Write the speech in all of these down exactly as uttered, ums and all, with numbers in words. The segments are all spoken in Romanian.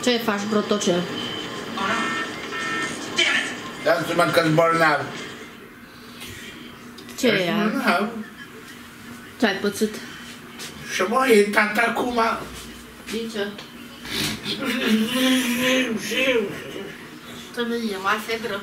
Ce faci, brotocel? Dați-mă că-s bolnav. Ce e ea? Ce-ai pățit? Și mă, e tata acum. Din ce? Să vedem, mai febră.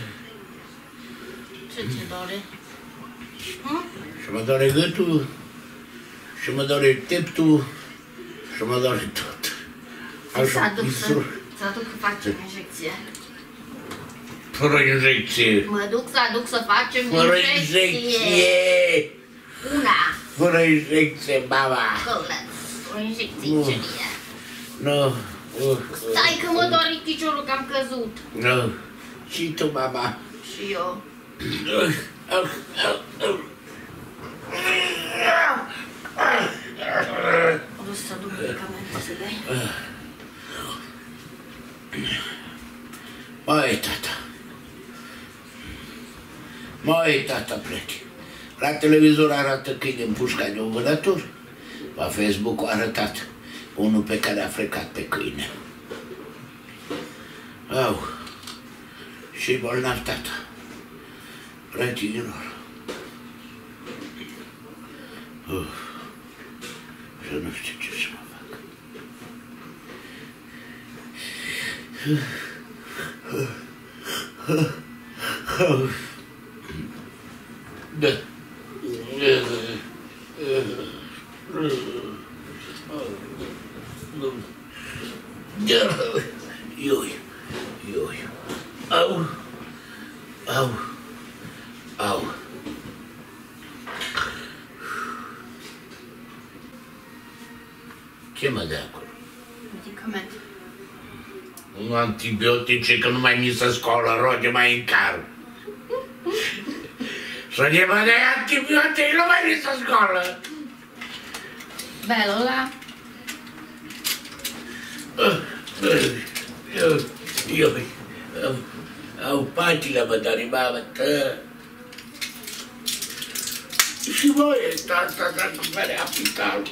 Ce ți dore? Și mă doare gâtul, și mă doare teptul, și mă doare tot. Să aduc să aduc să facem injecție. Fără injecție. Mă duc să aduc să facem Fără injecție. injecție. Una. Fără injecție, baba. Călăț. O injecție în celie. Nu. Stai că mă doare piciorul că am căzut. Nu. Și tu, baba. Și eu. O să duc medicamente să dai. Măi, tata. Măi, tata, pleci. La televizor arată câini împușcați de un vânător. Pe Facebook a arătat unul pe care a frecat pe câine. Au. Și bolnav, tata. Frăților. Uf. Și nu știu ce să mă fac. Da. Ioi, ioi. Au, au, au. Ce mă dă acolo? Medicament. Un antibiotice, că nu mai mi se scoală roge mai în car. Să ne mă dai antibiotice, nu mai mi se scoală. Belul ăla? Eu, au, au patile, mă, dar mamă, tă. Și voi, tata, dacă venea spitalul.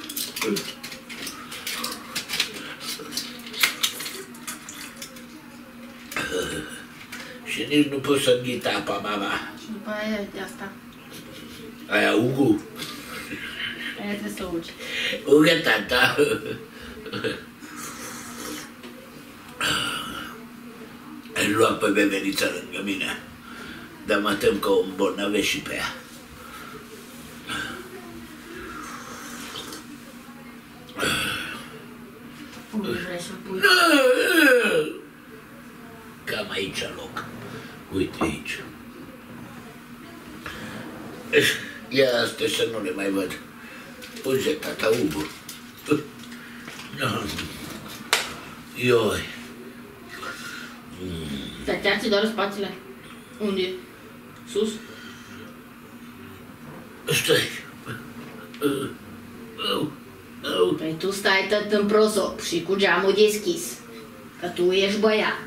Și nici nu pot să înghit apa, mama. Și după aia de asta. Aia, Ugu. Aia trebuie să ugi. Ugă, tata. Îl luam pe bebenița lângă mine, dar mă tem că o îmbolnăvesc și pe ea. Unde vrei să-l pui? Cam aici loc. Uite aici. Ia astea să nu le mai văd. Uite, tata, Ugu. Ioi. Dar chiar ți doar spațiile? Unde? Sus? Stai. Păi tu stai tot în prosop și cu geamul deschis. Că tu ești băiat.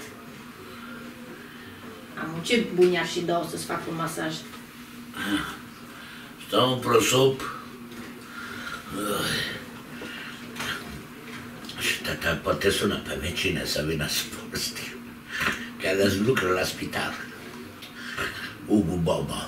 Am ce buni ar și dau să-ți fac un masaj. Stau în prosop. Și tata poate sună pe vecine să vină să povestim. Chiar îți lucră la spital. Ugu Baba.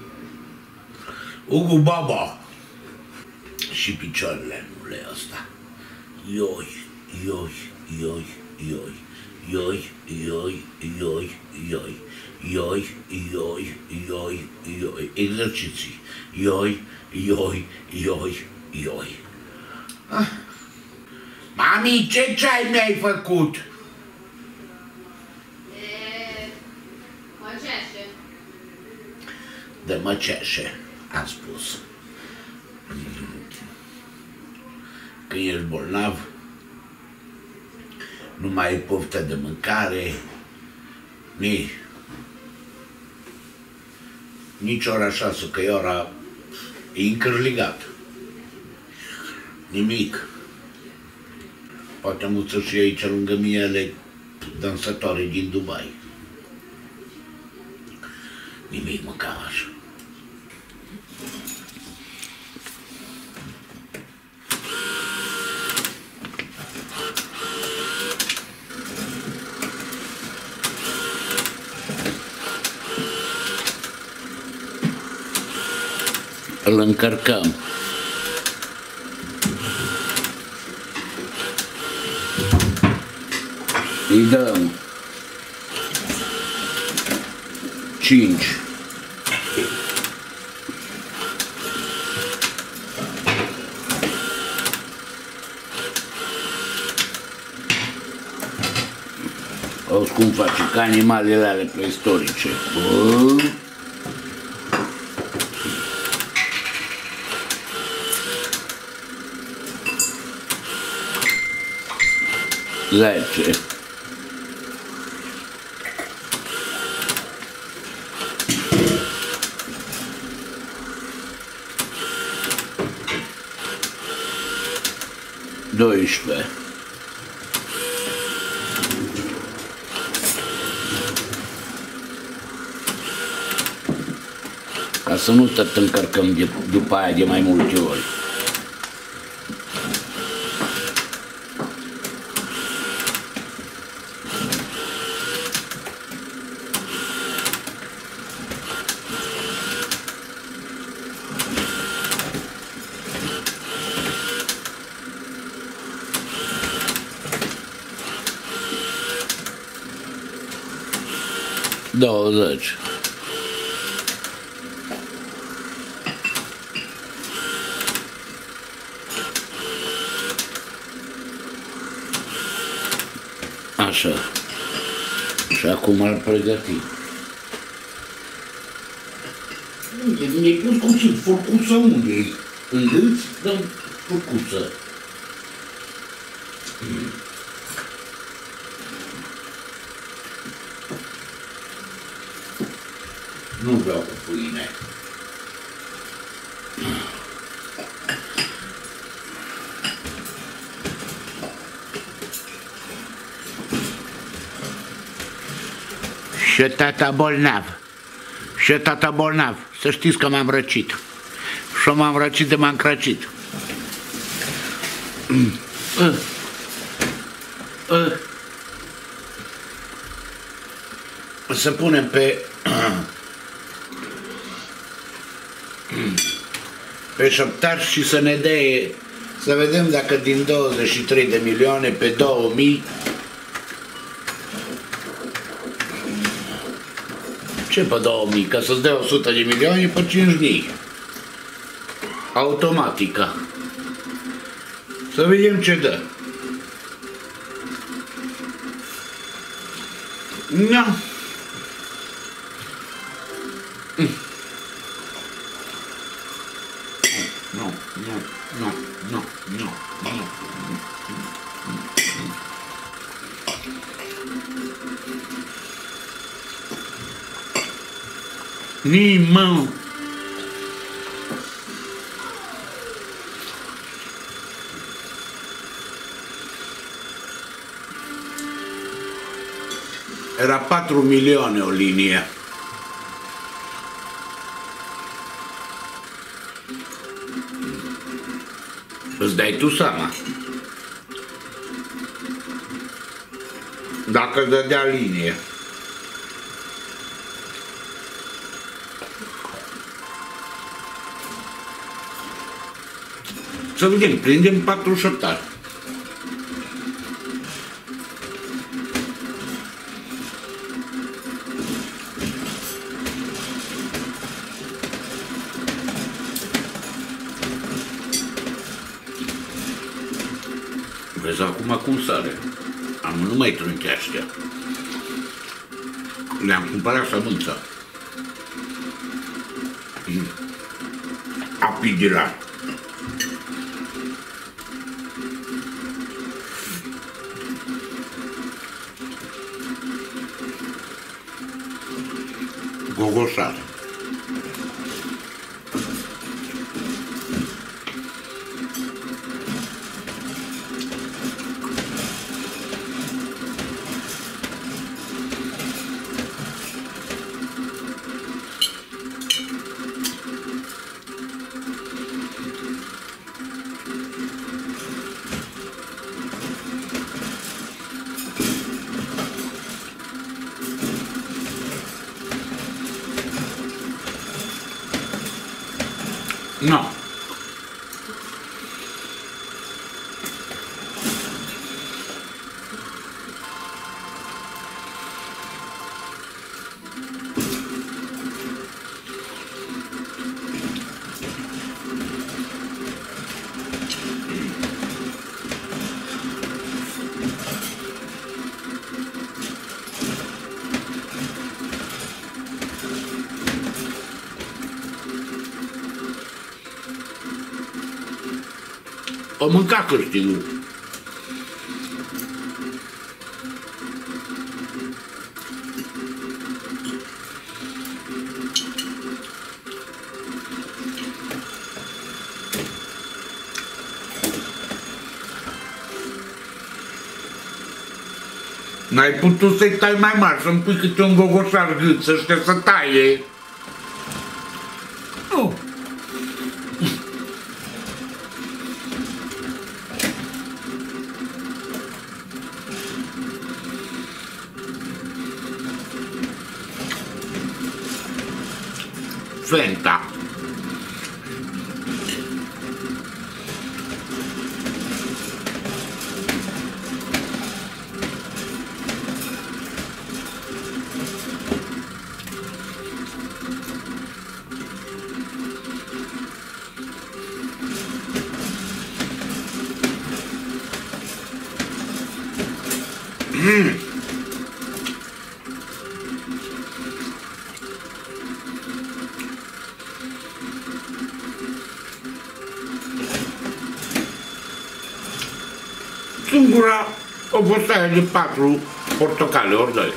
Ugu Baba. Și picioarele nu le ăsta. Ioi, ioi, ioi, ioi. Ioi, ioi, ioi, ioi. Ioi, ioi, ioi, ioi. Exerciții. Ioi, ioi, ioi, ioi. Ah. Mami, ce ceai mi-ai făcut? E... măceașe. De măceașe, am spus. Când ești bolnav, nu mai ai poftă de mâncare, nici, nici ora șase, că e ora e încărligat. Nimic. Poate muță și aici lângă mine ale dansatoare din Dubai. Nimic mâncam așa. Îl încărcăm. Îi dăm cinci. Auzi cum face, ca animalele ale preistorice. Bă. Zece. Doisprezece. Ca să nu tot încărcăm de, după aia de mai multe ori. douăzeci. Așa. Și acum îl pregătim. Mi-ai pus cum sunt, furcuță unde-i? Când îți dăm furcuță. Nu vreau cu pâine. Și tata bolnav. Și tata bolnav. Să știți că m-am răcit. Și m-am răcit de m-am crăcit. Uh. Uh. Să punem pe pe șoptar și să ne dea, să vedem dacă din douăzeci și trei de milioane pe două mii, ce pe două mii, ca să-ți dea o sută de milioane pe cinci mii, automatică. Să vedem ce dă. No. Nu, nu, nu, nu, nu, nu. Nimă. Era patru milioane o linie. Îți dai tu seama. Dacă dădea linie. Să vedem, prindem patru șoptari. Vezi acum cum sare. Am nu mai trântește. Le-am cumpărat sămânța. Apidilar. Gogoșar. Nu. O mânca câștigul. N-ai putut să-i tai mai mari, să-mi pui câte un gogoșar gât, să știe să taie. Nu. Fenta. Mm. Singura o fost aia de patru portocale, ori doi.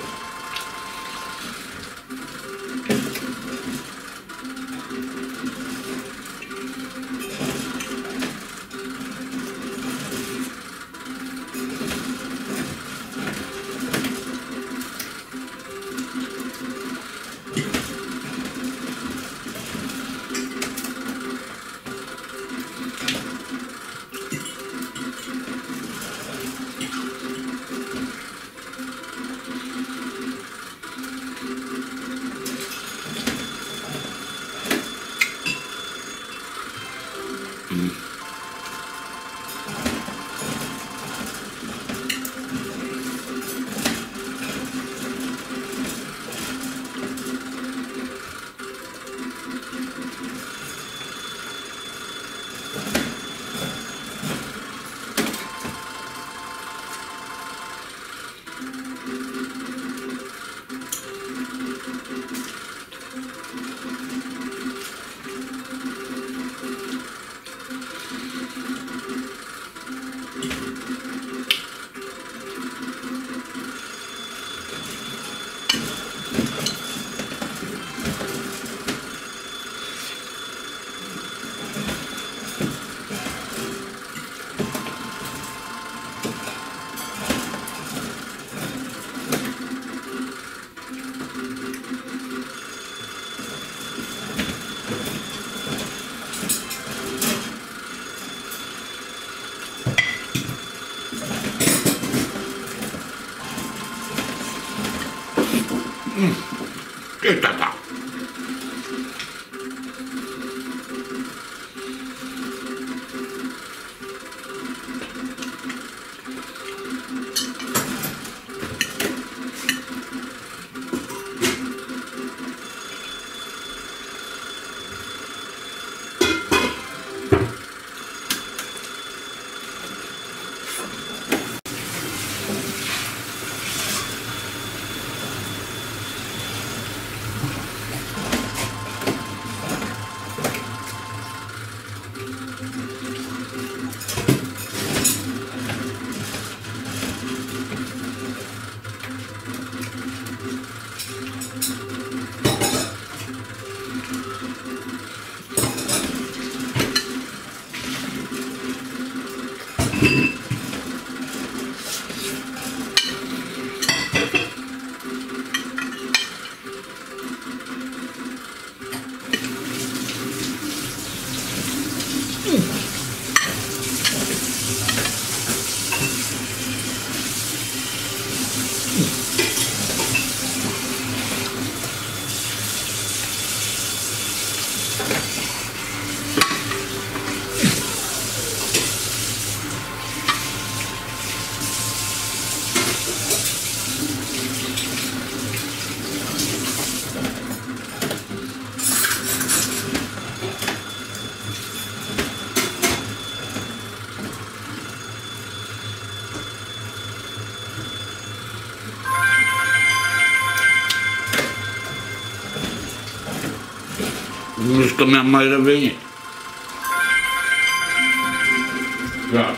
Mm. Ce tata? Nu știu că mi-am mai revenit. Da.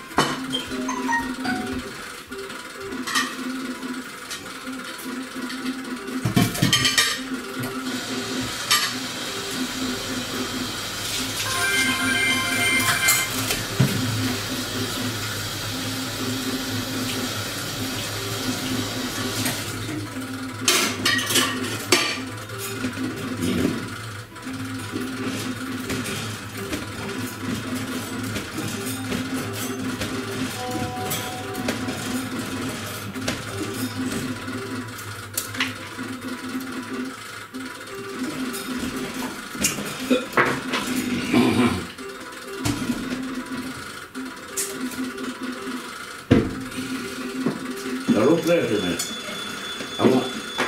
Dar nu prietene. Acum.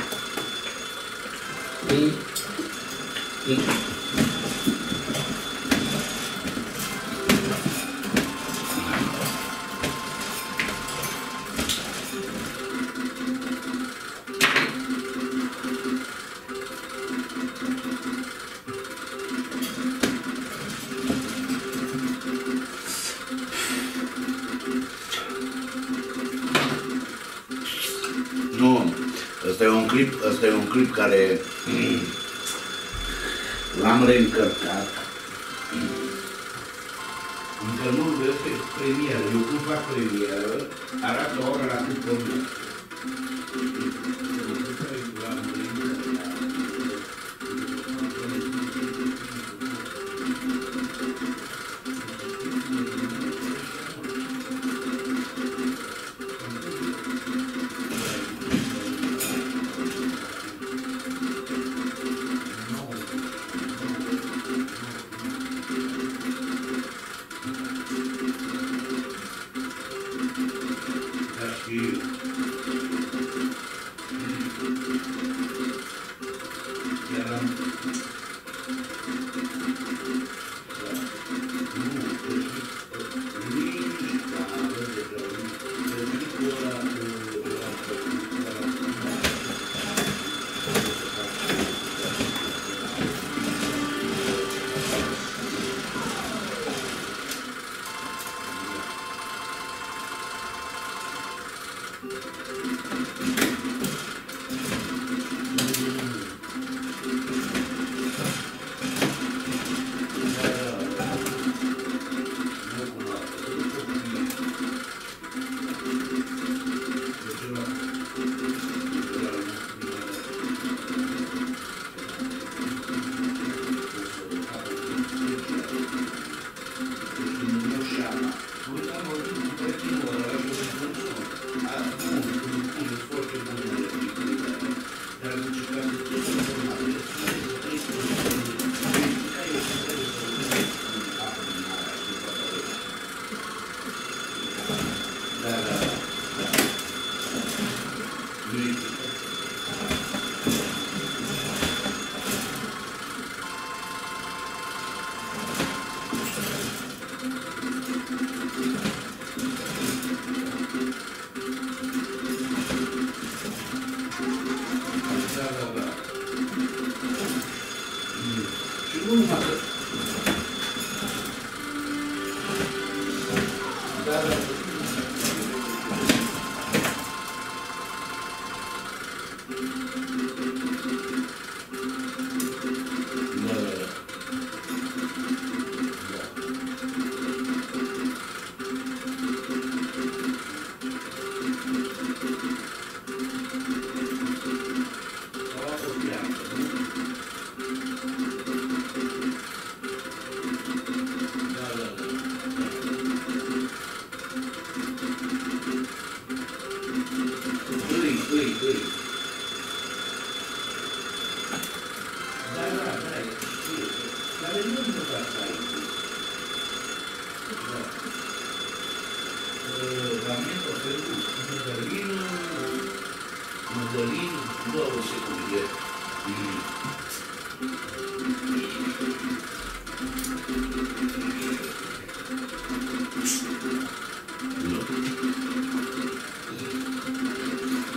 Mm. Mm. Nu, ăsta e un clip, ăsta e un clip care l-am reîncărcat. Încă nu vezi pe premieră. Eu când fac premieră, arată o oră la cât pornesc.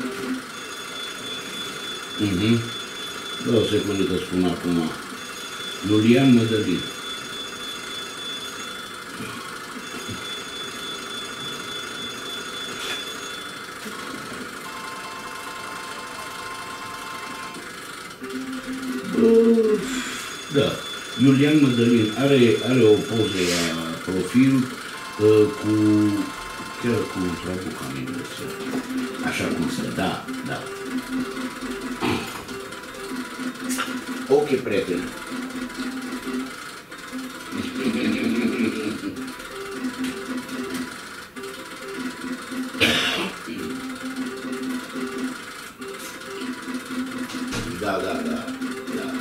Mhm. Da, o secundă că spun acum. Iulian Mădălin. Da, Iulian Mădălin are, are o poză la profil uh, cu, chiar cu trabuca în engleză. Așa cum stă, da, da. Ok, prieten. Da, da, da, da.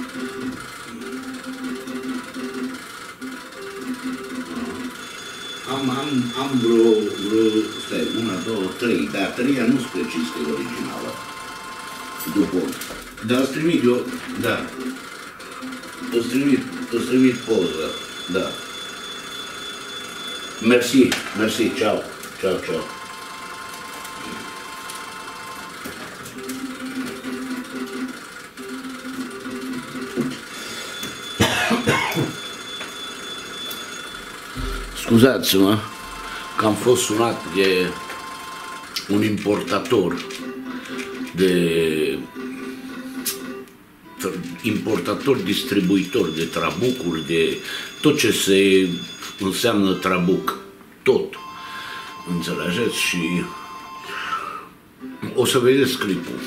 Am, am, am vreo, vreo, stai, una, două, trei, dar treia nu sunt precis că e originală. După. Dar îți trimit eu, da. Îți trimit, îți trimit poză, da. Mersi, mersi, ceau, ceau, ceau. Scuzați-mă că am fost sunat de un importator, de importator, distribuitor de trabucuri, de tot ce se înseamnă trabuc, tot, înțelegeți? Și o să vedeți clipul.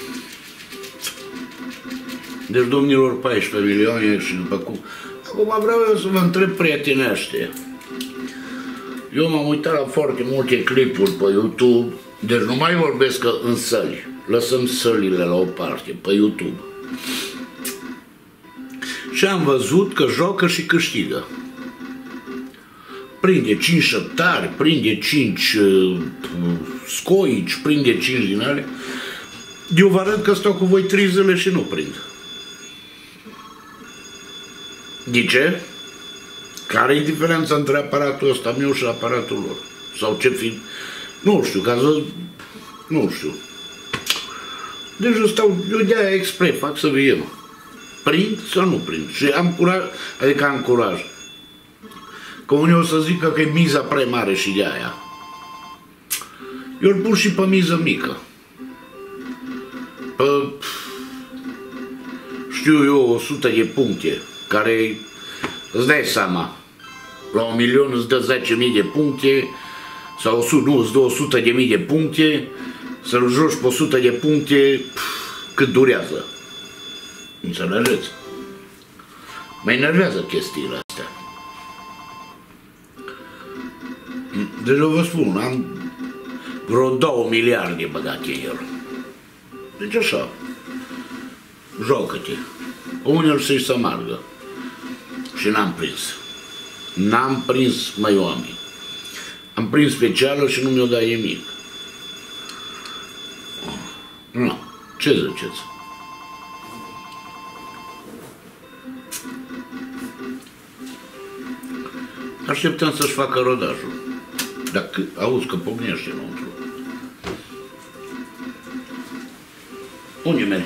Deci, domnilor, paisprezece milioane și după cum... Acum vreau eu să vă întreb prietenește. Eu m-am uitat la foarte multe clipuri pe YouTube, deci nu mai vorbesc că în săli, lăsăm sălile la o parte, pe YouTube. Și am văzut că joacă și câștigă. Prinde cinci șăptari, prinde cinci uh, scoici, prinde cinci din ale. Eu vă arăt că stau cu voi trei zile și nu prind. De ce? Care e diferența între aparatul ăsta meu și aparatul lor? Sau ce fi... Nu știu, ca să... Nu știu. Deci eu stau, eu de-aia expres, fac să vedem. Prind sau nu prind? Și am curaj, adică am curaj. Că unii o să zică că e miza prea mare și de aia. Eu îl pun și pe miză mică. Pe... Știu eu, o sută de puncte, care... Îți dai seama, la un milion îți dă zece mii de puncte, sau nu, îți dă o sută de mii de puncte, să-l joci pe o sută de puncte, pf, cât durează. Înțelegeți? Mă enervează chestiile astea. Deci eu vă spun, am vreo două miliarde băgate în el. Deci așa, joacă-te. Unul să-i să margă. Și n-am prins. N-am prins, măi oameni. Am prins specială și nu mi-o dai nimic. Nu. Ce ziceți? Așteptăm să-și facă rodajul. Dacă auzi că pocnește înăuntru. Unde mergi?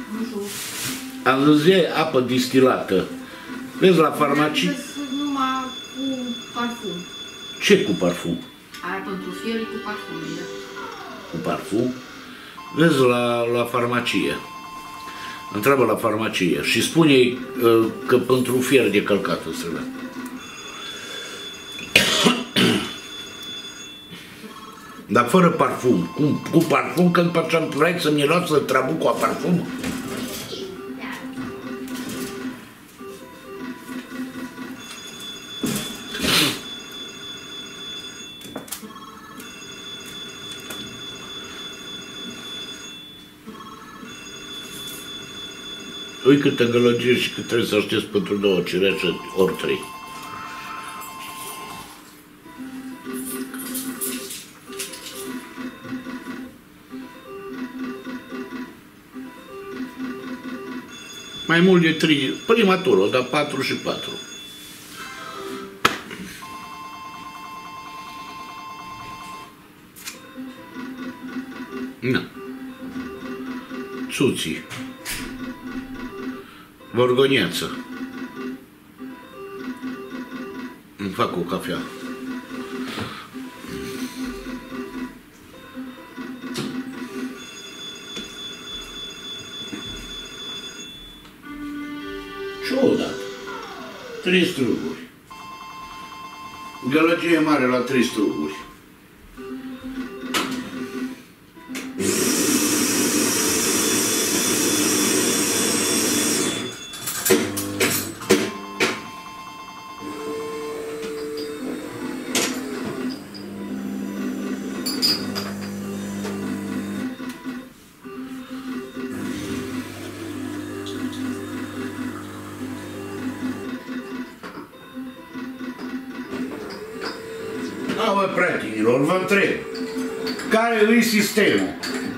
Am zis, e apă distilată. Vezi la farmacie? Numai cu parfum. Ce cu parfum? Aia pentru fier cu parfum, da. Cu parfum? Vezi la, la farmacie. Întreabă la farmacie și spune-i uh, că pentru fier de călcat îți trebuie. Dar fără parfum. Cu, cu parfum, când păceam, vrei să miroasă trabucul a parfum? Ui câte gălăgie și cât trebuie să aștepți pentru două cireșe, ori trei. Mai mult de trei, prima tură, dar patru și patru. Na. Țuții. Vorgoniață. fac o cafea. Ce-o dat? Trei struguri. Gălăgie mare la trei struguri. Da, bă, prietenilor, vă întreb, care îi sistemul?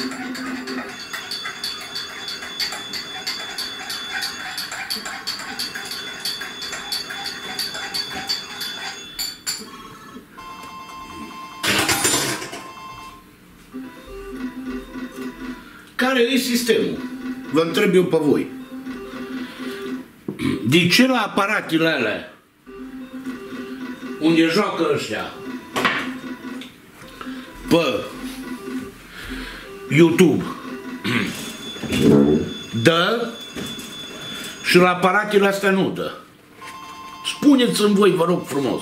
Care îi sistemul? Vă întreb eu pe voi. De ce la aparatele alea unde joacă ăștia pe YouTube dă și la aparatele astea nu dă? Spuneți-mi voi, vă rog frumos.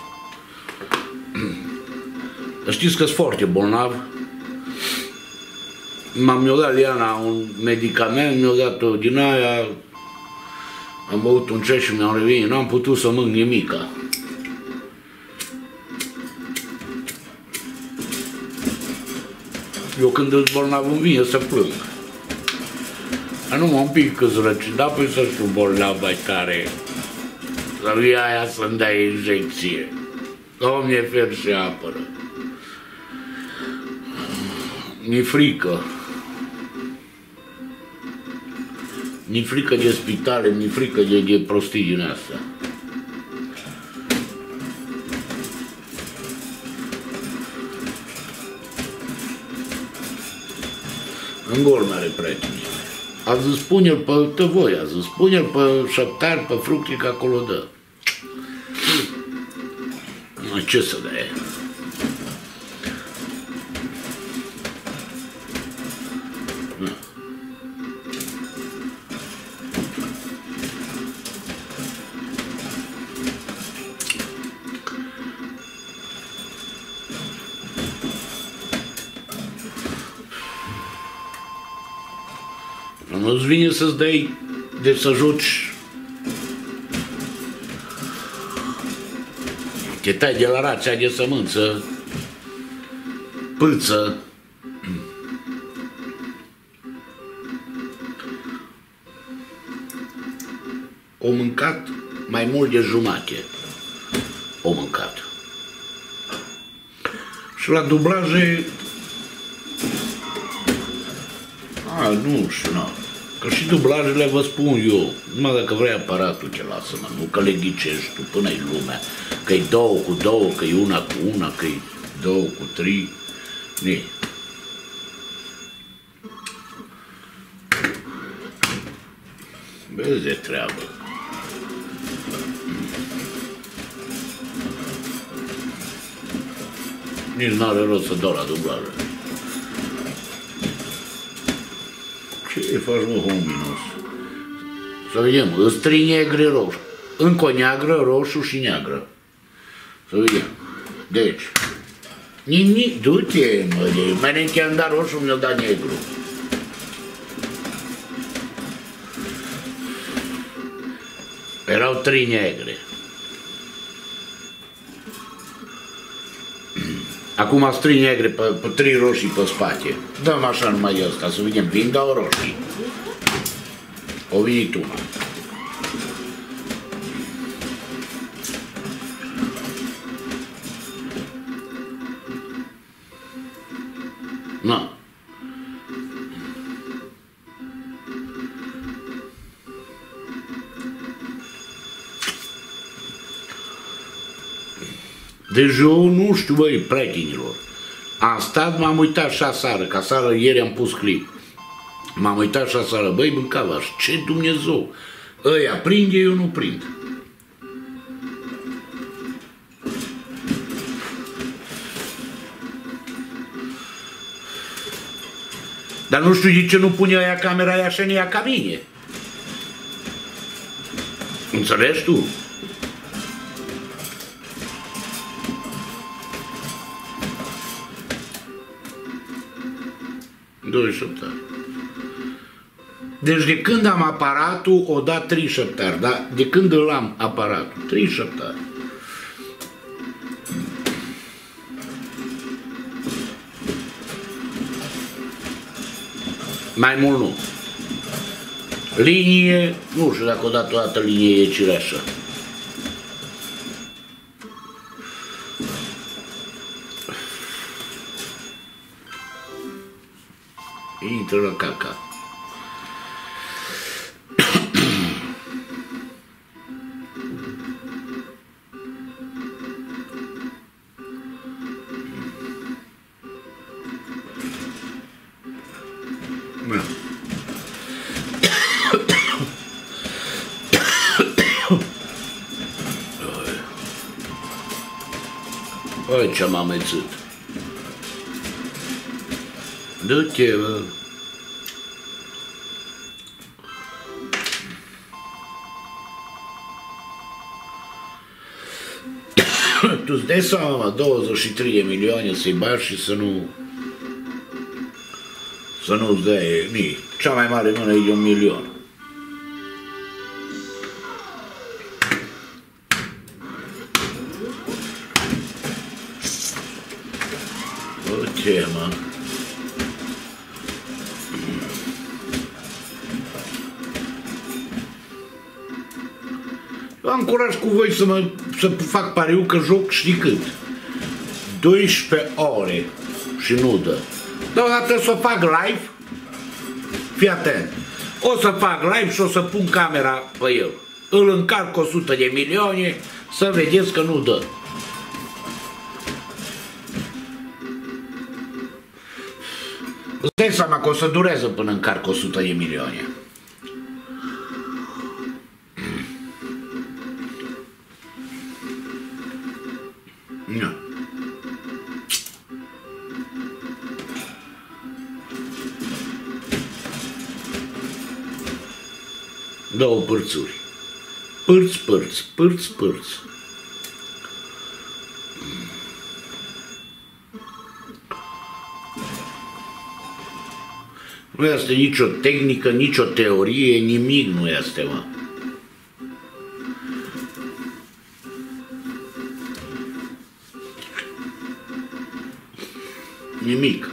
Știți că-s foarte bolnav. M-am mi-o dat Liana un medicament, mi-o dat-o din aia, am băut un ceai și mi-am revenit, n-am putut să mânc nimica. Eu când îți bolnav îmi vine să plâng. Dar nu mă un pic că-s răcit, dar păi să fiu bolnav mai tare. Să vii aia să-mi dai injecție. Doamne, fer și apără. Mi-e frică. Mi-e frică de spitale, mi-e frică de, de prostii din astea. În gol mare, prieteni. Azi spune-l pe tăvoi, azi spune-l pe șeptar, pe fructe, că acolo dă. Ce să dea? Nu-ți vine să-ți dai de să joci. Te tai de la rația de sămânță, pâță. O mâncat mai mult de jumate. O mâncat. Și la dublaje... A, nu știu, nu. Că și dublajele vă spun eu, numai dacă vrei aparatul te lasă, mă, nu că le ghicești tu până-i lumea, că-i două cu două, că-i una cu una, că-i două cu trei, ne. Vezi de treabă. Nici n-are rost să dau la dublaje. Ce faci, mă, hominos? Să vedem, îți trei negre roșu. Încă o neagră, roșu și neagră. Să vedem. Deci, nimic, du-te, mă, de mai ne-am dat roșu, mi-a dat negru. Erau trei negre. Acum sunt trei negre, pe, pe trei roșii pe spate. Dăm așa numai de ăsta, să vedem, vin dau roșii. O venit una. Na. Deci eu nu știu, băi, prietenilor. Am stat, m-am uitat și aseară, că aseară ieri am pus clip. M-am uitat și aseară, băi, Bâncavaș, ce Dumnezeu? Ăia prinde, eu nu prind. Dar nu știu de ce nu pune aia camera aia așa în ea ca mine. Înțelegi tu? Doi șeptari. Deci de când am aparatul, o dat trei șeptari, da? De când îl am aparatul? Trei șeptari. Mai mult nu. Linie, nu știu dacă o dat o dată linie e cireașă. Intră la caca. Băi, ce-am amețit. Du-te, bă. Tu-ți dai seama, mă, douăzeci și trei de milioane să-i bagi și să nu... Să nu-ți dai nici. Cea mai mare mână e de un milion. Ce, mă? Eu am curaj cu voi să, mă, să fac pariu că joc știi cât? doisprezece ore și nu dă. Dar odată să fac live, fii atent, o să fac live și o să pun camera pe el. Îl încarc o sută de milioane să vedeți că nu dă. Îți dai seama că o să durează până încarc o sută de milioane. Nu. Două părțuri. Părți, părți, părți, părți. Nu este nicio tehnică, nicio teorie, nimic nu este, mă. Nimic.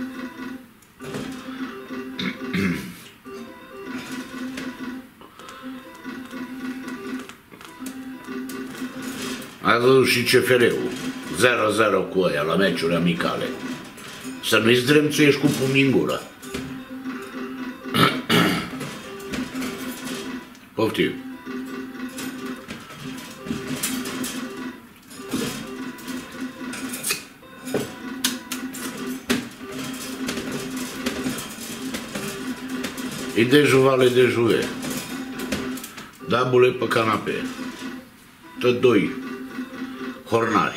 A văzut și C F R-ul. zero zero cu ăia la meciuri amicale. Să nu-i zdremțuiești cu pumnii în gură. Poftim. E de juvale de juve. Dabule pe canapee. Tot doi hornari.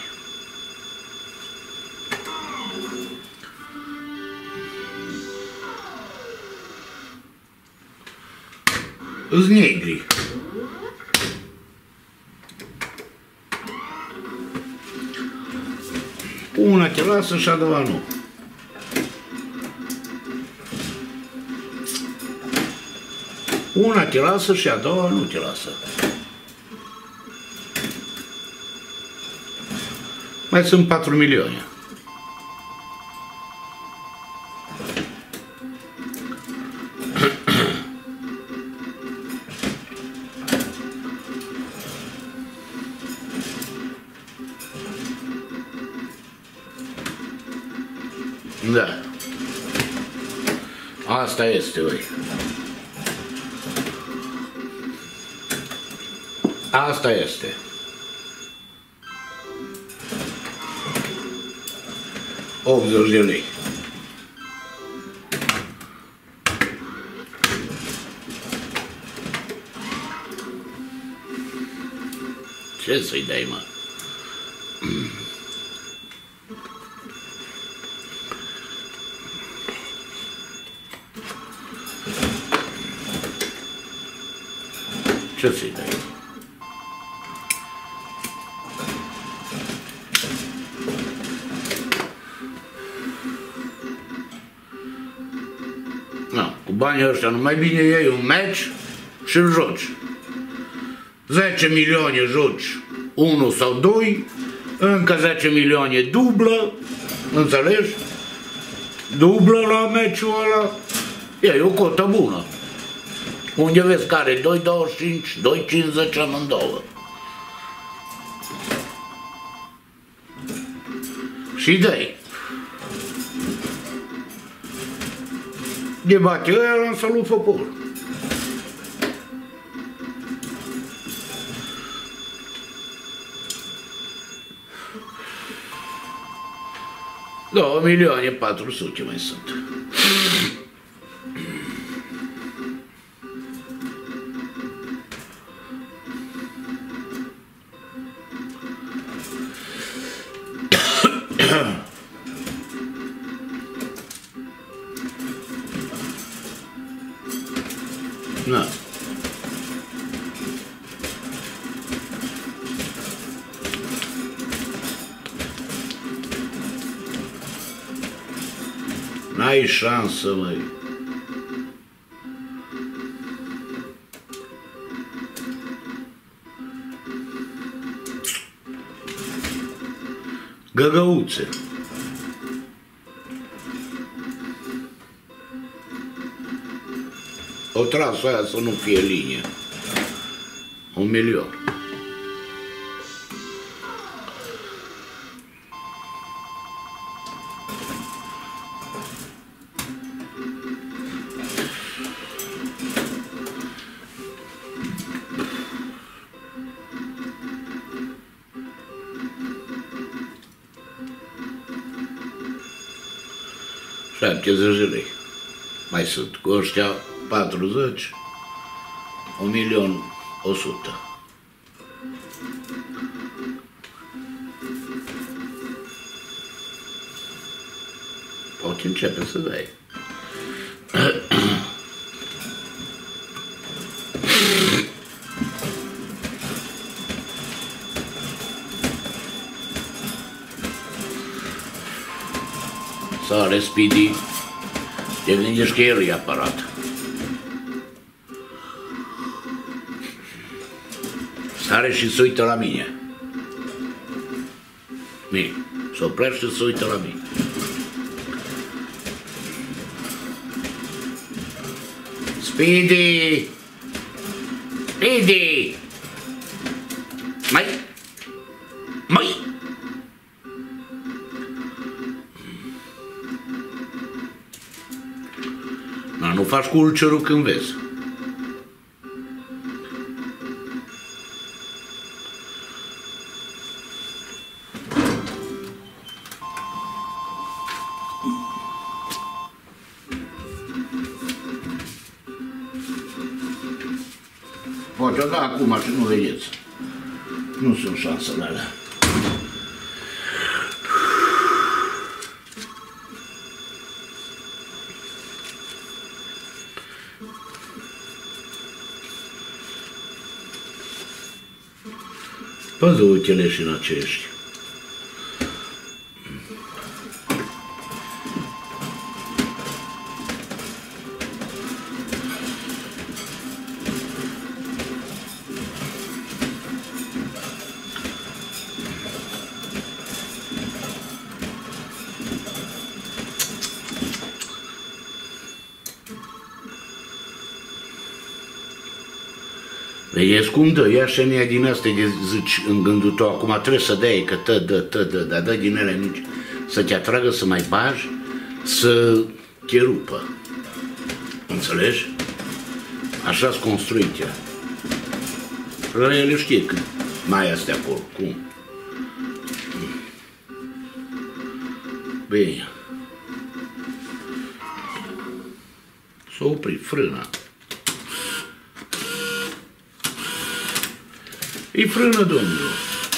Îs negri. Una te lasă și a doua nu. Una te lasă și a doua nu te lasă. Mai sunt patru milioane. Da. Asta este, băi. Asta este. optzeci de lei. Ce să-i dai, mă? Ce să-i dai? Na, cu banii ăștia nu mai bine iei un meci și îl joci. zece milioane joci, unu sau doi, încă zece milioane dublă, înțelegi? Dublă la meciul ăla, e o cotă bună. Unde vezi că are doi virgulă douăzeci și cinci, doi virgulă cincizeci amândouă. Și dă-i. De bate ăia l-am salut popor. două milioane patru sute mai sunt. Na. N-ai șansă, măi. Găgăuțe. O trasă aia să nu fie linie. Un milion. șaptezeci de lei. Mai sunt cu ăștia patruzeci, un milion o sută. Poți începe să dai. Sare, Speedy, te gândești că el e aparat. Sare și se uită la mine. Bine, se oprește și se uită la mine. Speedy! Speedy! Mai! Mai! Na, nu faci cu ulcerul când vezi. Poate da acum și nu vedeți. Nu sunt șansele alea. Păzute-le și în acești. Vedeți cum dă? Ia și mea din astea de zici în gândul tău, acum trebuie să dai, că tă, dă, tă, dă, dar dă din ele mici, să te atragă să mai bagi, să te rupă. Înțelegi? Așa-s construite. El știe că mai astea acolo, cum? Bine. S-a oprit frâna. E frână, domnul.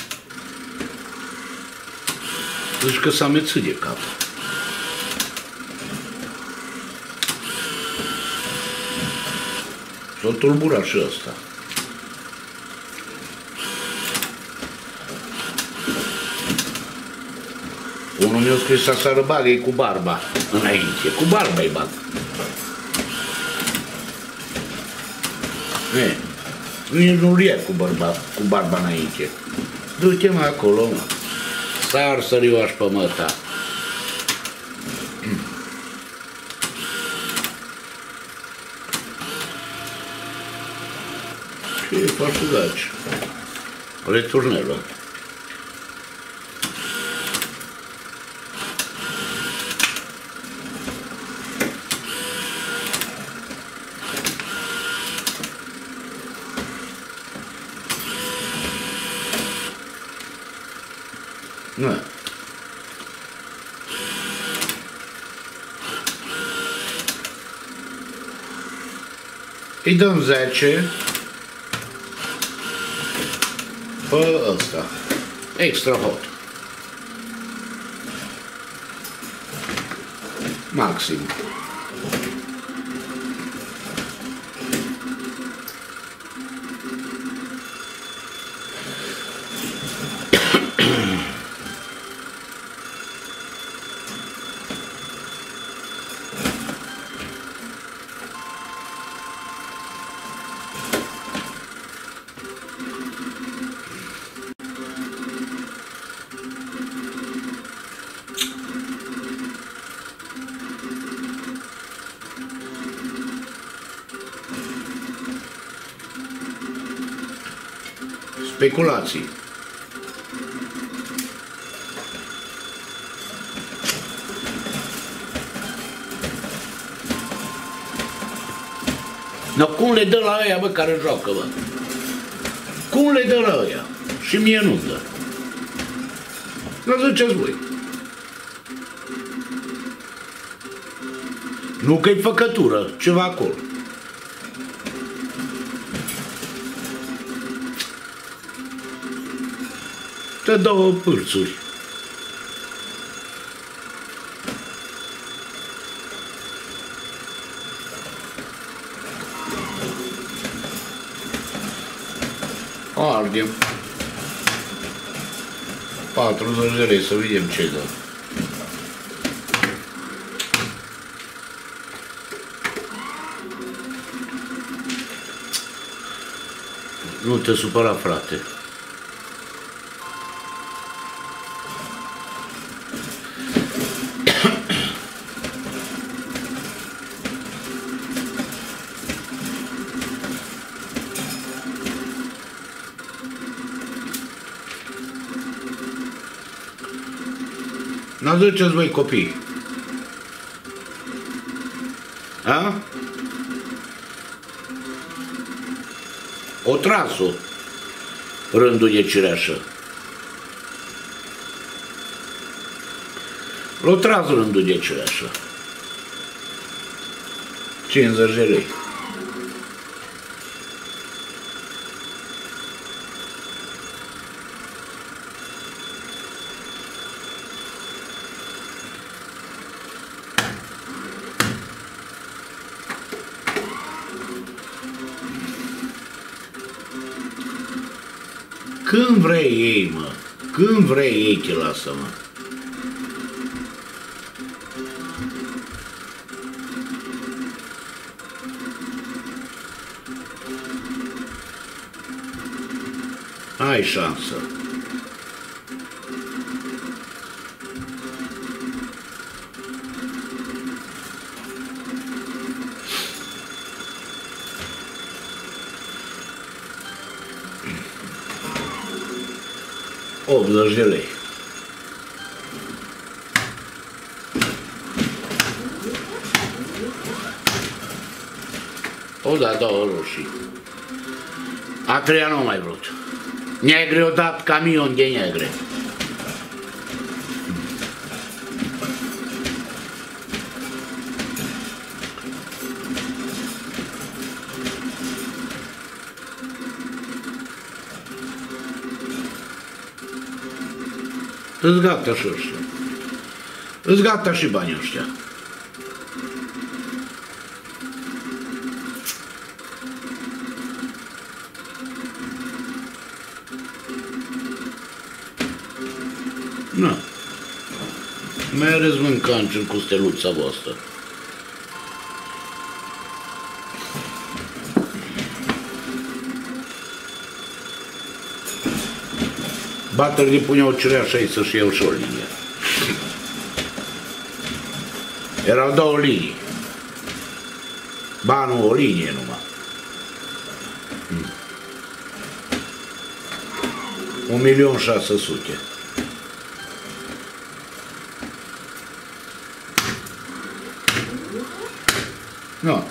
Zici că s-a mețit de cap. S-a tulburat și ăsta. Unul mi-a scris aseară, bagă-i cu barba înainte. Cu barba-i bag. E, nici nu rie cu barba, cu barba înainte. Du-te mă acolo, mă. Sar sărioaș pe măta. Ce faci tu daci? Returnelă. Nu. Îi dăm zece pe ăsta. Extra hot. Maxim. Speculații. No, cum le dă la ăia, bă, care joacă, bă? Cum le dă la ăia? Și mie nu dă. Nu ziceți voi. Nu că-i făcătură, ceva acolo. Te două pârțuri. Ardem. patruzeci de lei, să vedem ce dă. Nu te supăra, frate. N-aduceți voi copii. A? O tras-o rândul de cireașă. L-o tras rândul de cireașă. cincizeci de lei. Când vrei ei, mă. Când vrei ei, te lasă, mă. Ai șansă. optzeci de lei. O, da, două roșii. A treia nu mai vrut. Negre o dat camion de negre. Îți gata și ăștia. Îți gata și banii ăștia. Nu. Mereți mâncanci cu steluța voastră. Batării puneau cireașa aici să-și iau și o linie. Erau două linii. Ba nu, o linie numai. Un milion șase sute. Nu.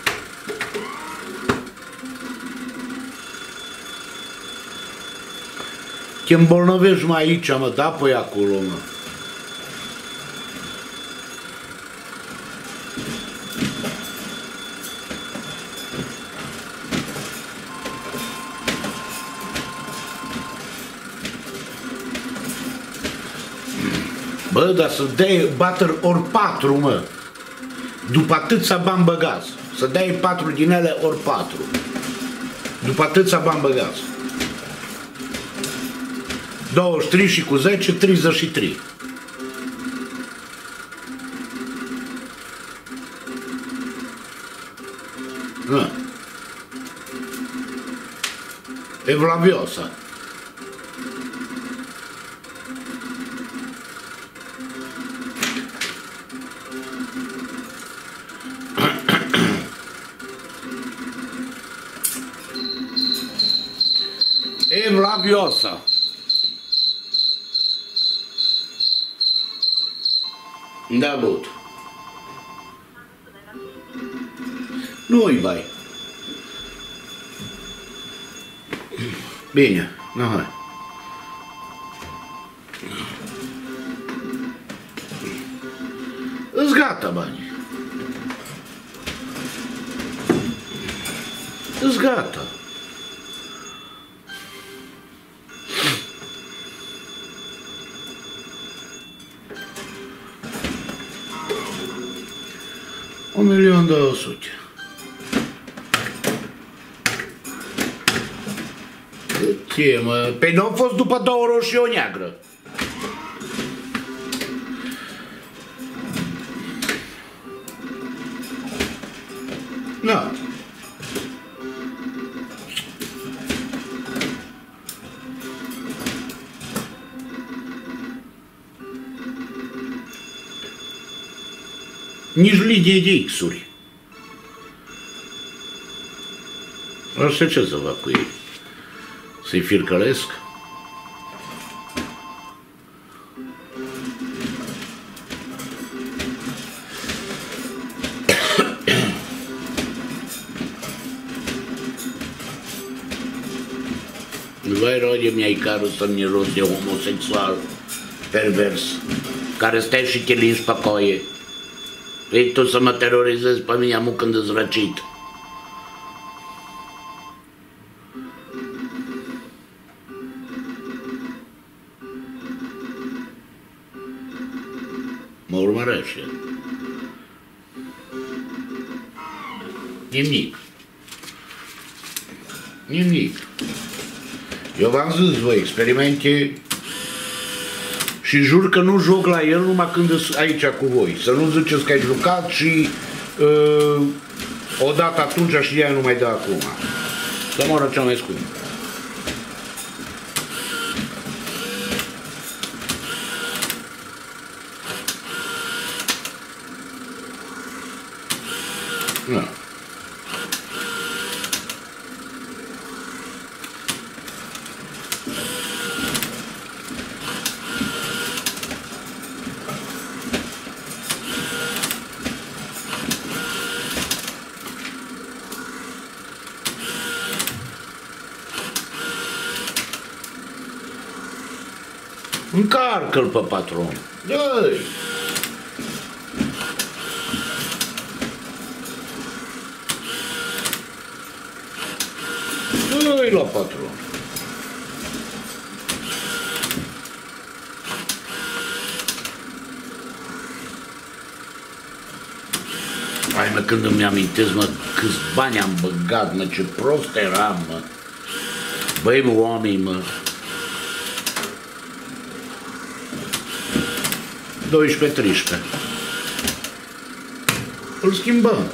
Te îmbolnăvești mai aici, mă, da, păi acolo, mă. Bă, dar să dai bater ori patru, mă. După atâția bani băgați. Să dai patru din ele ori patru. După atâția bani băgați. douăzeci și trei și cu zece, treizeci și trei. Da. Evlaviosa. Evlaviosa. Da, băut. Nu-i vai. Bine, nu, hai. Îți gata banii. Îți gata. Un milion două sute. Ce, mă? Păi nu a fost după două roșii o neagră. Da. Nici linie de X-uri. Așa ce să fac cu ei? Să-i fircălesc? Vai, rode, mi-ai carul să-mi rost de homosexual pervers, care stai și te lingi pe coie. Vrei tu să mă terorizezi pe mine amu când îți răcit? Mă urmărește. Nimic. Nimic. Eu v-am zis, voi, experimente și jur că nu joc la el numai când sunt aici cu voi. Să nu ziceți că ai jucat și uh, odată atunci și ea nu mai dă acum. Să moră cea mai scump. Da. Încarcă-l pe patron. Dă-i! Dă-i la patron. Hai, mă, când îmi amintesc, mă, câți bani am băgat, mă, ce prost eram, mă. Băi, mă, oameni, mă. doisprezece treisprezece. Îl schimbăm.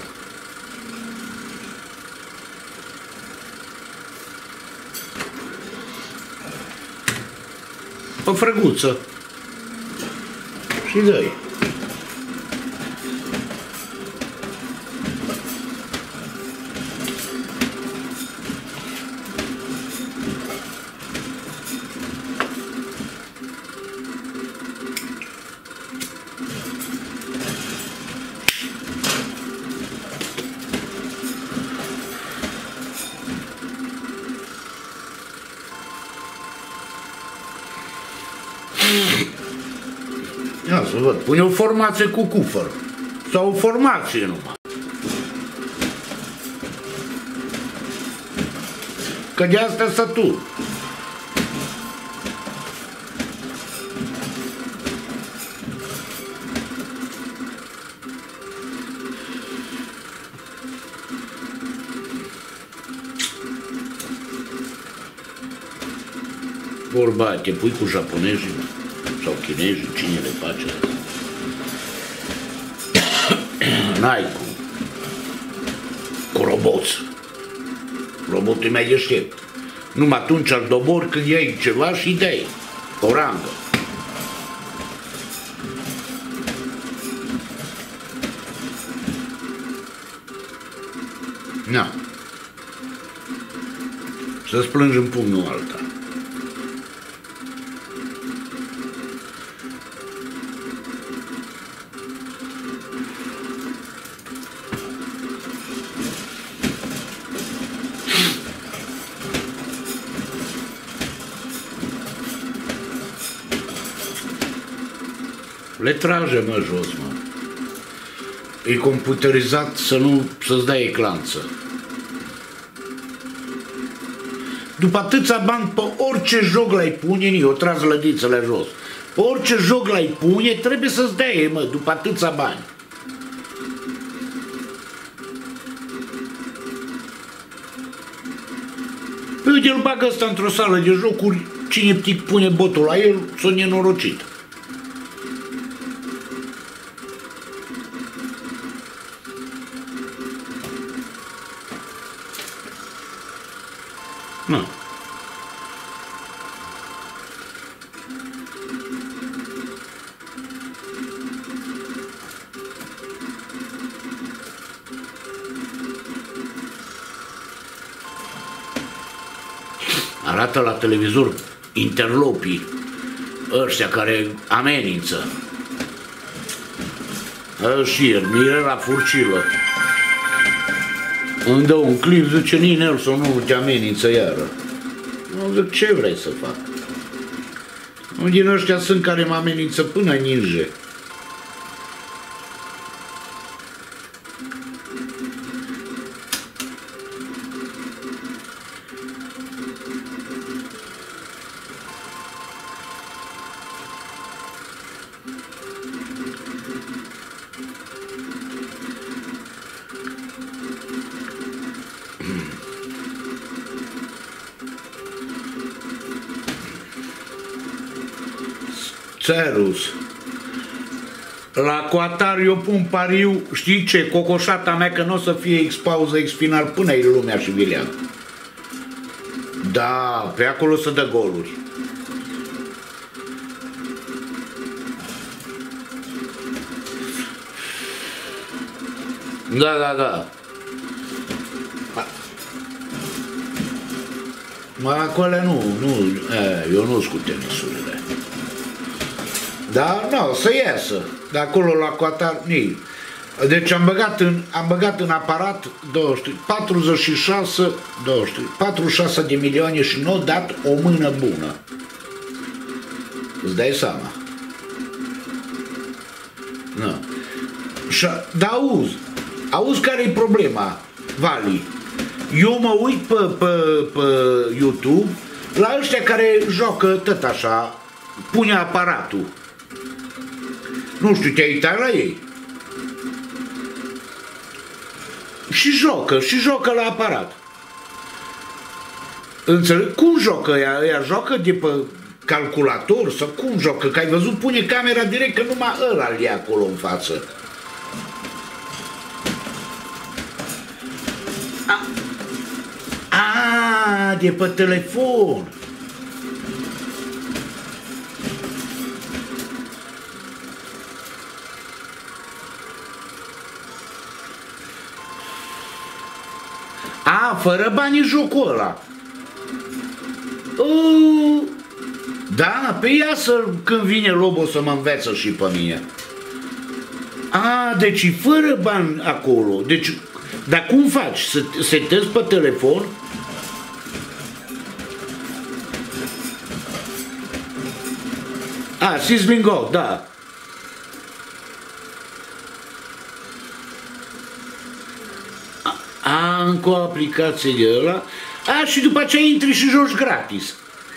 O frăguță. Și dă-i. Ia să văd, pune o formație cu cufăr. Sau o formație numai. Că de asta sătur. Vorba aia, te pui cu japonezii sau chinezii, cine le face? N-ai cu, cu roboți. Robotul e mai deștept. Numai atunci ar dobori când iei ceva și dai o rangă. Na. Să-ți plângi în pumnul alta. Le trage, mă, jos, mă. E computerizat să nu, să-ți dai eclanță. După atâția bani, pe orice joc l-ai pune, o tras lădițele jos. Pe orice joc l-ai pune, trebuie să-ți dai, mă, după atâția bani. Păi uite, îl bagă ăsta într-o sală de jocuri, cine pune botul la el, s-o nenorocit. Nu. Arată la televizor interlopii ăștia care amenință. Ăștia, Mirela Furcilă. Îmi dă un clip, zice, nici Nelson nu te amenință iară. Nu zic, ce vrei să fac? Unul din ăștia sunt care mă amenință până ninge. Serus. La Coatar eu pun pariu, știi ce, cocoșata mea că nu o să fie X-pauză, X-final până e lumea și Vilean. Da, pe acolo să dă goluri. Da, da, da. Mă, acolo nu, nu, e, eu nu-s cu tenisurile. Da, nu, să iasă. De acolo la Qatar, nici. Deci am băgat în, am băgat în aparat douăzeci, patruzeci și șase, douăzeci, patruzeci și șase de milioane și nu dat o mână bună. Îți dai seama. Nu. Dar auzi, auzi care e problema, Vali? Eu mă uit pe, pe, pe YouTube la ăștia care joacă tot așa, pune aparatul. Nu știu, te-ai uitat la ei? Și joacă, și joacă la aparat. Înțeleg? Cum joacă ea? Ea joacă de pe calculator sau cum joacă, că ai văzut, pune camera direct că numai ăla îl ia acolo în față. A, a de pe telefon. A, fără bani jocul ăla. Uh, da, pe ea să, când vine Lobo să mă înveță și pe mine. A, deci e fără bani acolo. Deci, dar cum faci? Să setezi pe telefon? A, Sismingo, da. A, încă o aplicație de ăla. A, și după aceea intri și joci gratis.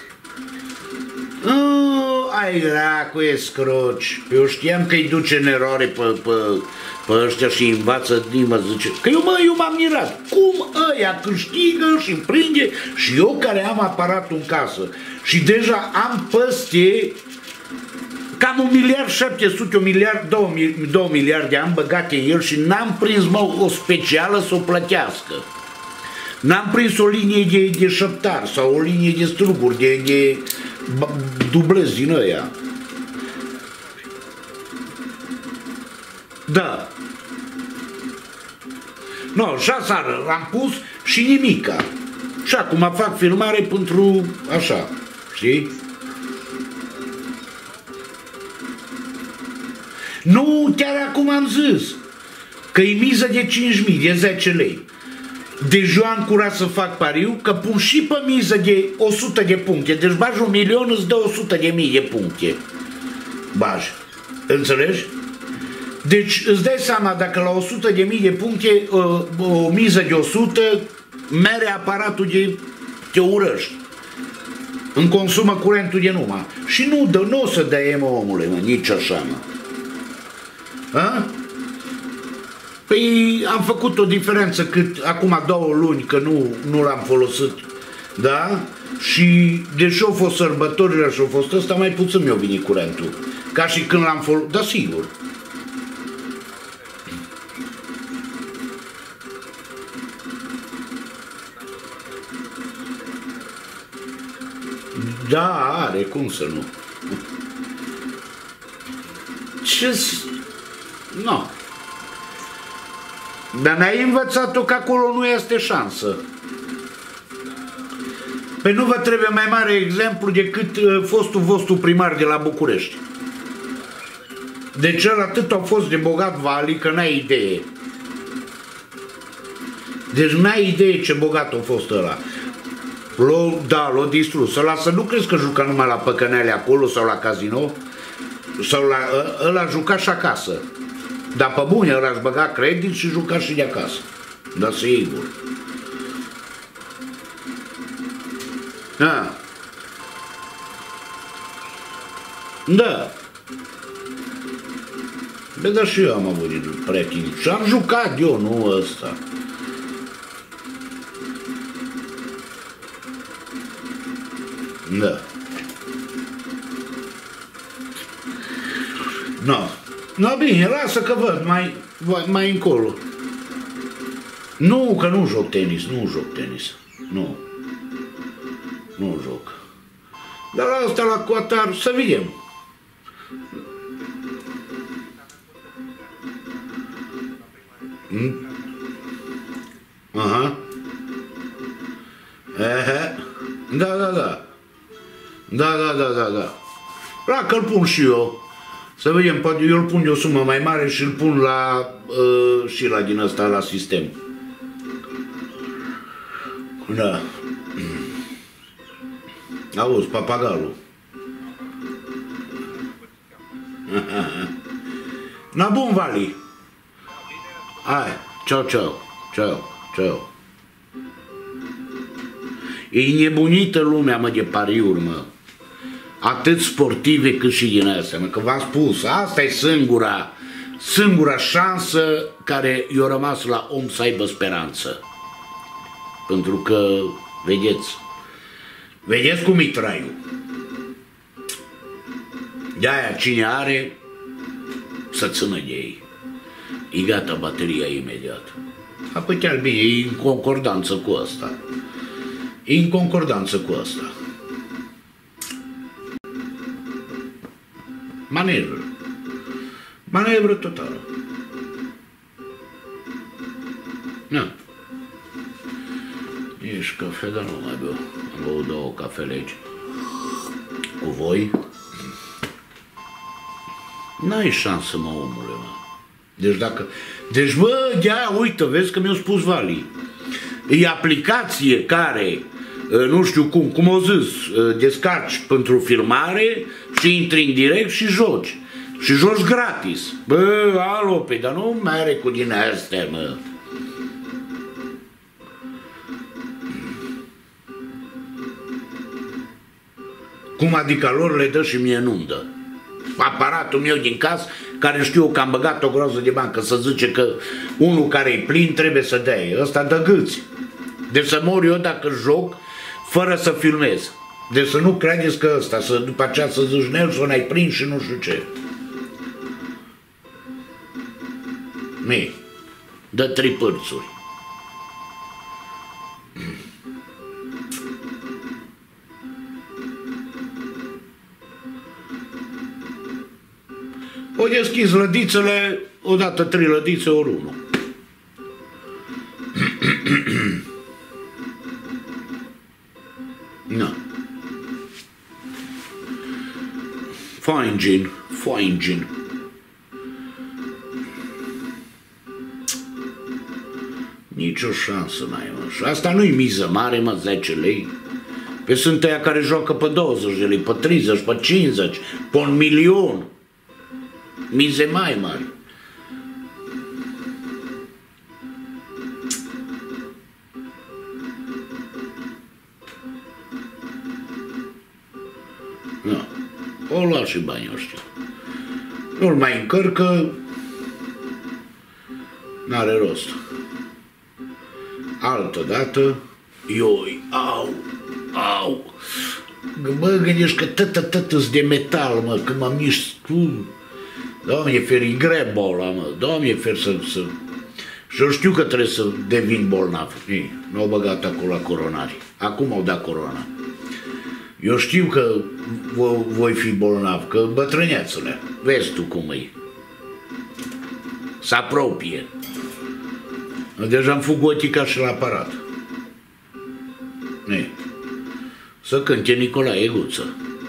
Uh, ai dracu, e scroci. Eu știam că îi duce în eroare pe, pe, pe ăștia și învață nimă, zice. Că eu, mă, eu m-am mirat. Cum ăia câștigă și prinde și eu care am aparatul în casă. Și deja am peste cam un miliard șapte sute, un miliard, două, două miliarde am băgate în el și n-am prins, mă, o specială să o plătească. N-am prins o linie de, de șăptar sau o linie de struguri, de, de dublezi din ăia. Da. No, șasară l-am pus și nimica. Și acum fac filmare pentru așa, știi? Nu, chiar acum am zis că e miză de cinci mii, de zece lei. Deci eu am curat să fac pariu că pun și pe miză de o sută de puncte. Deci bagi un milion, îți dă o sută de mii de puncte. Bagi. Înțelegi? Deci îți dai seama dacă la o sută de mii de puncte o, o miză de o sută mere aparatul de te urăști. Îmi consumă curentul de numai. Și nu, dă, nu o să dai, mă, omule, mă, nici așa, mă. Ha? Păi am făcut o diferență cât acum două luni că nu, nu l-am folosit, da? Și deși au fost sărbătorile și au fost ăsta, mai puțin mi-a venit curentul. Ca și când l-am folosit, da, sigur. Da, are, cum să nu? Ce-s... Nu. Dar n-ai învățat-o că acolo nu este șansă. Păi nu vă trebuie mai mare exemplu decât uh, fostul vostru primar de la București. Deci el atât a fost de bogat Vali că n-ai idee. Deci n-ai idee ce bogat a fost ăla. L-o, da, l-a distrus. Ăla să nu crezi că juca numai la păcăneale acolo sau la casino. Sau la, ăla juca și acasă. Dar pe bune, ăla își băga credit și juca și de acasă. Da, sigur. Da. Da. Bă, dar și eu am avut prieteni. Și am jucat eu, nu ăsta. Da. No. No, bine, lasă că văd mai, mai încolo. Nu, că nu joc tenis, nu joc tenis. Nu. Nu joc. Dar la asta, la Qatar, să vedem. Hmm? Aha. Ehe. Da, da, da. Da, da, da, da, da. La că-l pun și eu. Să vedem, poate eu îl pun de o sumă mai mare și îl pun la uh, și la din ăsta, la sistem. Da. Auzi, papagalul. Na bun, Vali. Hai, ceau, ceau, ceau, ceau. E nebunită lumea, mă, de pariuri, mă. Atât sportive cât și din astea, mă, că v-am spus, asta e singura, singura șansă care i-a rămas la om să aibă speranță. Pentru că, vedeți, vedeți cum e traiul. De-aia cine are, să țină de ei. E gata bateria imediat. Apoi chiar bine, e în concordanță cu asta. E în concordanță cu asta. Manevră. Manevră totală. Na. Ești cafea, dar nu mai beau. Am băut două cafele aici. Cu voi. N-ai șansă, mă, omule, mă. Deci dacă... Deci, bă, de-aia, uite, vezi că mi-a spus Vali. E aplicație care, nu știu cum, cum o zis, descarci pentru filmare și intri în direct și joci. Și joci gratis. Bă, alo, pe, dar nu mere cu din astea, mă. Cum adică lor le dă și mie nu-mi dă? Aparatul meu din casă, care știu că am băgat o groază de bani, că să zice că unul care e plin trebuie să dea. Ăsta dă gâți. Deci să mor eu dacă joc fără să filmez. Deci să nu credeți că ăsta, să, după aceea să zici Nelson, ai prins și nu știu ce. Mie, dă trei părțuri. O deschis lădițele, odată trei lădițe, ori unul. Na. Fine gin, fine gin. Nici o șansă n-ai, mă. Și asta nu-i miză mare, mă, zece lei. Pe sunt aia care joacă pe douăzeci de lei, pe treizeci, pe cincizeci, pe un milion. Mize mai mari. Da. O lua și banii ăștia. Nu-l mai încărcă, n-are rost. Altădată, ioi, au, au. Bă, gândești că tătă-tătă-s de metal, mă, când mă mișc tu. Doamne, fer, e grea boala, mă. Doamne, fer, să... să... Și eu știu că trebuie să devin bolnav. Ei, n-au băgat acolo la coronari. Acum au dat corona. Eu știu că voi fi bolnav, că bătrâneațule. Vezi tu cum e. Se apropie. Deja am fugotica și la aparat. Ei. Să cânte Nicolae Guță.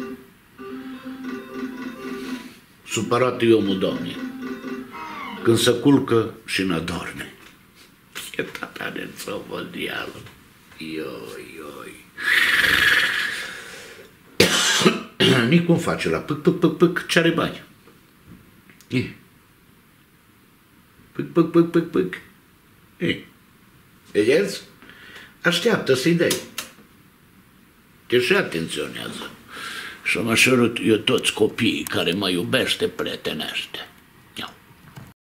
Supărat e omul, Doamne, când se culcă și n-adorme. Pietatea de țovădială. Ioi, ioi. Nici cum face la pâc, pâc, pâc, pâc, ce are bani. E. Pâc, pâc, pâc, pâc, pâc. E. Vedeți? Așteaptă să-i dai. Te și atenționează. Și mă șerut eu toți copiii care mă iubește, prietenește.